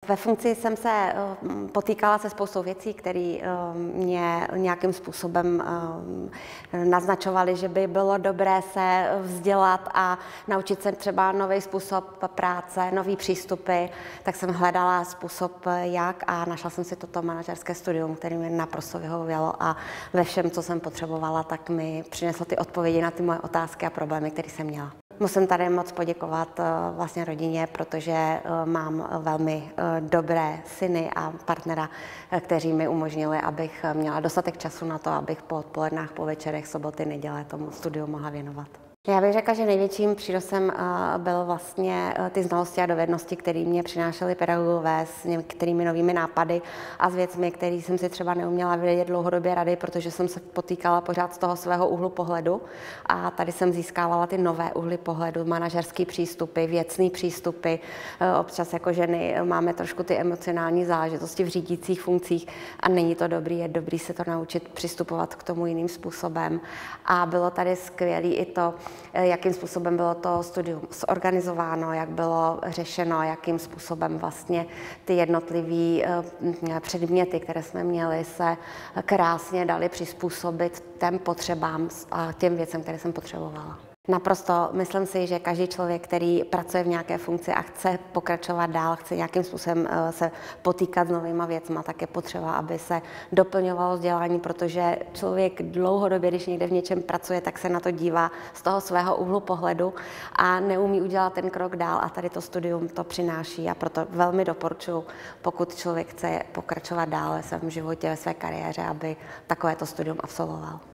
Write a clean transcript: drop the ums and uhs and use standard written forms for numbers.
Ve funkci jsem se potýkala se spoustou věcí, které mě nějakým způsobem naznačovaly, že by bylo dobré se vzdělat a naučit se třeba nový způsob práce, nový přístupy, tak jsem hledala způsob jak a našla jsem si toto manažerské studium, které mi naprosto vyhovělo a ve všem, co jsem potřebovala, tak mi přineslo ty odpovědi na ty moje otázky a problémy, které jsem měla. Musím tady moc poděkovat vlastně rodině, protože mám velmi dobré syny a partnera, kteří mi umožnili, abych měla dostatek času na to, abych po odpolednách, po večerech, soboty, neděle tomu studiu mohla věnovat. Já bych řekla, že největším přínosem byl vlastně ty znalosti a dovednosti, které mě přinášely pedagogové s některými novými nápady a s věcmi, které jsem si třeba neuměla vědět dlouhodobě rady, protože jsem se potýkala pořád z toho svého úhlu pohledu a tady jsem získávala ty nové úhly pohledu, manažerský přístupy, věcný přístupy. Občas jako ženy máme trošku ty emocionální záležitosti v řídících funkcích a není to dobrý, je dobrý se to naučit přistupovat k tomu jiným způsobem. A bylo tady skvělý i to, jakým způsobem bylo to studium zorganizováno, jak bylo řešeno, jakým způsobem vlastně ty jednotlivé předměty, které jsme měli, se krásně daly přizpůsobit těm potřebám a těm věcem, které jsem potřebovala. Naprosto myslím si, že každý člověk, který pracuje v nějaké funkci a chce pokračovat dál, chce nějakým způsobem se potýkat s novýma věcma, tak je potřeba, aby se doplňovalo vzdělání, protože člověk dlouhodobě, když někde v něčem pracuje, tak se na to dívá z toho svého úhlu pohledu a neumí udělat ten krok dál a tady to studium to přináší a proto velmi doporučuji, pokud člověk chce pokračovat dál ve svém životě, ve své kariéře, aby takovéto studium absolvoval.